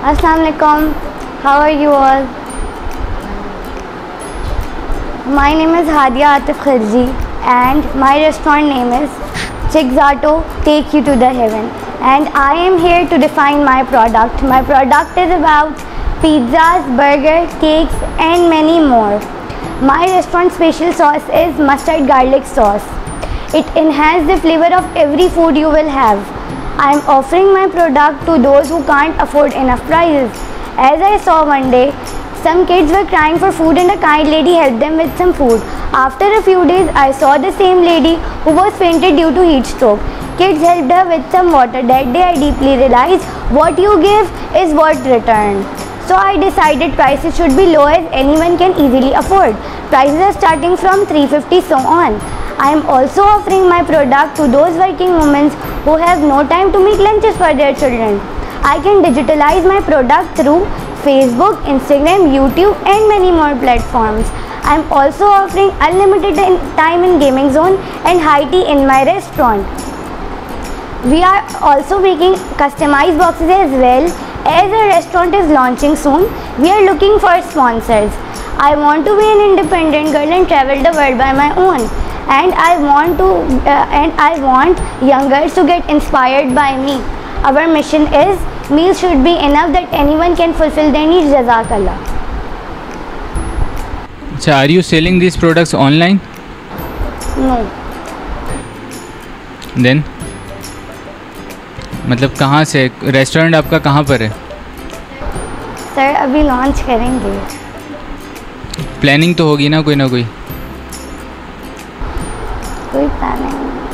Assalamualaikum. How are you all? My name is Hadia Atif Khirji and my restaurant name is Chigzato Take You to the Heaven, and I am here to define my product. My product is about pizzas, burgers, cakes and many more. My restaurant special sauce is mustard garlic sauce. It enhances the flavor of every food you will have. I am offering my product to those who can't afford enough prices. As I saw one day, some kids were crying for food and a kind lady helped them with some food. After a few days, I saw the same lady who was fainted due to heat stroke. Kids helped her with some water. That day I deeply realized what you give is what return. So I decided prices should be low as anyone can easily afford. Prices are starting from 350 so on. I am also offering my product to those working women who have no time to make lunches for their children. I can digitalize my product through Facebook, Instagram, YouTube and many more platforms. I am also offering unlimited time in gaming zone and high tea in my restaurant. We are also making customized boxes as well. As a restaurant is launching soon, we are looking for sponsors. I want to be an independent girl and travel the world by my own. And I want young girls to get inspired by me. Our mission is meals should be enough that anyone can fulfill their needs. Jazakallah. So are you selling these products online? No. Then मतलब कहाँ से restaurant आपका कहाँ पर है? Sir अभी launch करेंगे. Planning तो होगी ना कोई कोई प्लानिंग.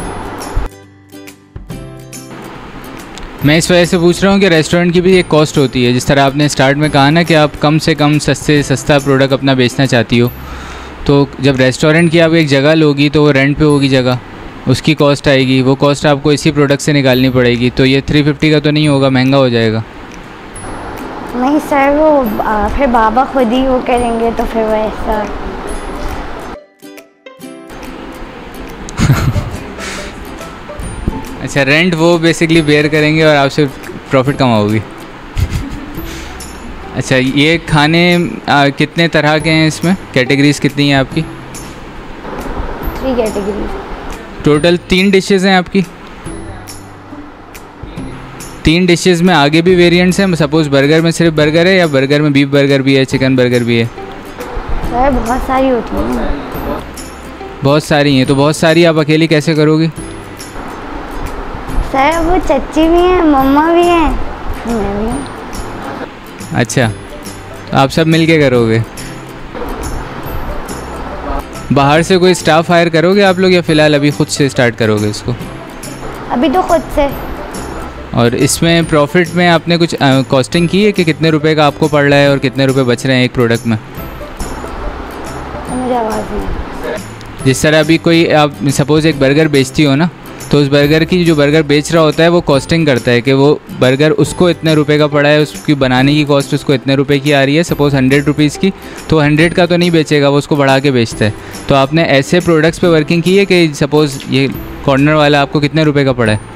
मैं इस वजह से पूछ रहा हूँ कि रेस्टोरेंट की भी एक कॉस्ट होती है. जिस तरह आपने स्टार्ट में कहा ना कि आप कम से कम सस्ता प्रोडक्ट अपना बेचना चाहती हो, तो जब रेस्टोरेंट की आप एक जगह लोगी तो वो रेंट पे होगी जगह, उसकी कॉस्ट आएगी. वो कॉस्ट आपको इसी प्रोडक्ट से निकालनी पड़ेगी. तो ये 350 का तो नहीं होगा, महंगा हो जाएगा. नहीं सर, वो फिर बाबा खुद ही वो करेंगे तो फिर वैसा. अच्छा, रेंट वो बेसिकली बेयर करेंगे और आप सिर्फ प्रॉफिट कमाओगी. अच्छा, ये खाने कितने तरह के हैं, इसमें कैटेगरीज कितनी हैं आपकी? 3 कैटेगरीज. टोटल 3 डिशेज़ हैं आपकी. 3 डिशेज़ में आगे भी वेरिएंट्स हैं. सपोज़ बर्गर में सिर्फ बर्गर है या बर्गर में बीफ बर्गर भी है, चिकन बर्गर भी है? सर बहुत सारी होती हैं. बहुत सारी हैं. तो बहुत सारी आप अकेली कैसे करोगी? सर वो चच्ची भी हैं, मम्मा भी हैं, मैं भी हूँ. अच्छा, तो आप सब मिल के करोगे. बाहर से कोई स्टाफ हायर करोगे आप लोग या फ़िलहाल अभी ख़ुद से स्टार्ट करोगे इसको? अभी तो खुद से. और इसमें प्रॉफिट में आपने कुछ कॉस्टिंग की है कि कितने रुपए का आपको पड़ रहा है और कितने रुपए बच रहे हैं एक प्रोडक्ट में? मुझे आवाज़ नहीं. जिस तरह अभी कोई आप सपोज़ एक बर्गर बेचती हो ना, तो उस बर्गर की जो बर्गर बेच रहा होता है वो कॉस्टिंग करता है कि वो बर्गर उसको इतने रुपए का पड़ा है, उसकी बनाने की कॉस्ट उसको इतने रुपए की आ रही है. सपोज़ 100 रुपीज़ की, तो 100 का तो नहीं बेचेगा, वो उसको बढ़ा के बेचता है. तो आपने ऐसे प्रोडक्ट्स पे वर्किंग की है कि सपोज़ ये कॉर्नर वाला आपको कितने रुपए का पड़ा है?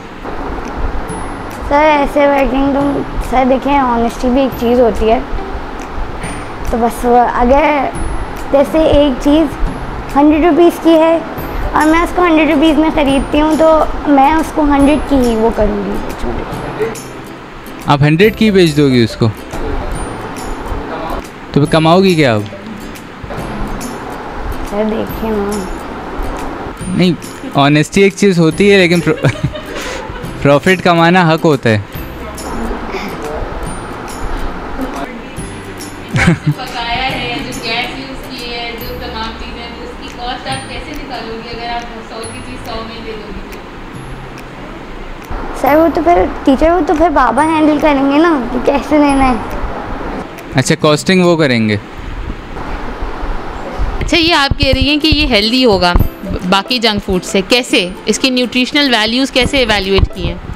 सर ऐसे वर्किंग तो सर देखिए, ऑनेस्टी भी एक चीज़ होती है. तो बस वो अगर जैसे एक चीज़ 100 रुपीज़ की है और मैं उसको 100 रुपीज़ में ख़रीदती हूँ, तो मैं उसको 100 की ही वो करूँगी. आप 100 की बेच दोगी उसको, तो फिर कमाओगी क्या आप? सर देखिए ना. नहीं, ऑनेस्टी एक चीज़ होती है, लेकिन प्रॉफिट कमाना हक होता है. पकाया है, जो गैस यूज़ की है, जो तमाम चीज़ें, तो उसकी कॉस्ट आप कैसे निकालोगी अगर आप 100 की चीज़ 100 में दे दोगी? सर वो तो फिर टीचर, वो तो फिर बाबा हैंडल करेंगे ना कि कैसे लेना है. अच्छा, कॉस्टिंग वो करेंगे. अच्छा, ये आप कह रही हैं कि ये हेल्दी होगा बाकी जंक फूड से, कैसे इसकी न्यूट्रिशनल वैल्यूज़ कैसे एवेल्युएट की हैं?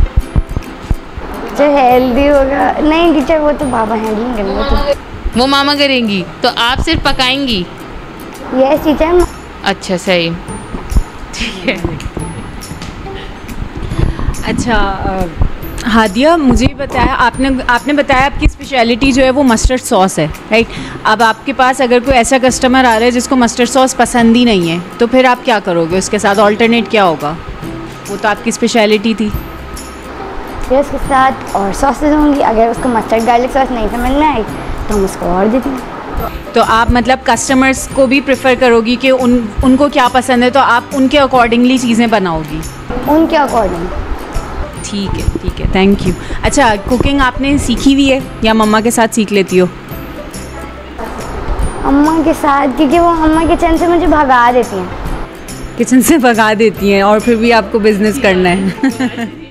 जो हेल्दी होगा, नहीं टीचर वो तो बाबा हैंडल करेंगे. तो वो मामा करेंगी, तो आप सिर्फ पकाएंगी? Yes teacher. अच्छा, सही, ठीक है. अच्छा, हादिया, मुझे बताया आपने बताया आपकी स्पेशलिटी जो है वो मस्टर्ड सॉस है, राइट? अब आपके पास अगर कोई ऐसा कस्टमर आ रहा है जिसको मस्टर्ड सॉस पसंद ही नहीं है, तो फिर आप क्या करोगे? उसके साथ ऑल्टरनेट क्या होगा? वो तो आपकी स्पेशलिटी थी। फिर उसके साथ और सॉसेज होंगी, अगर उसको मस्टर्ड गार्लिक सॉस नहीं समझ में आई तो हम उसको और देते हैं। तो आप मतलब कस्टमर्स को भी प्रेफर करोगी कि उनको क्या पसंद है तो आप उनके अकॉर्डिंगली चीज़ें बनाओगी? उनके अकॉर्डिंग। ठीक है, थैंक यू। अच्छा, कुकिंग आपने सीखी हुई है या मम्मा के साथ सीख लेती हो? अम्मा के साथ, क्योंकि वो अम्मा किचन से मुझे भगा देती हैं। किचन से भगा देती हैं और फिर भी आपको बिजनेस करना है।